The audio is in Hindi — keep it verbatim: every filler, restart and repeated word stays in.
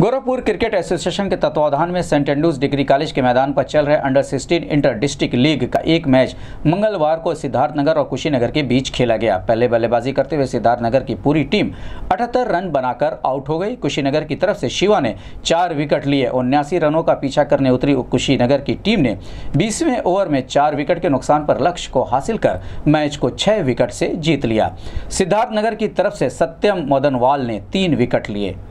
गोरखपुर क्रिकेट एसोसिएशन के तत्वावधान में सेंट एंड्रूज डिग्री कॉलेज के मैदान पर चल रहे under sixteen inter district league का एक मैच मंगलवार को सिद्धार्थनगर और कुशीनगर के बीच खेला गया। पहले बल्लेबाजी करते हुए सिद्धार्थनगर की पूरी टीम अठहत्तर रन बनाकर आउट हो गई। कुशीनगर की तरफ से शिवा ने चार विकेट लिए। उन्यासी रनों का पीछा करने उतरी कुशीनगर की टीम ने बीसवें ओवर में चार विकेट के नुकसान पर लक्ष्य को हासिल कर मैच को छह विकेट से जीत लिया। सिद्धार्थनगर की तरफ से सत्यम मदनवाल ने तीन विकेट लिए।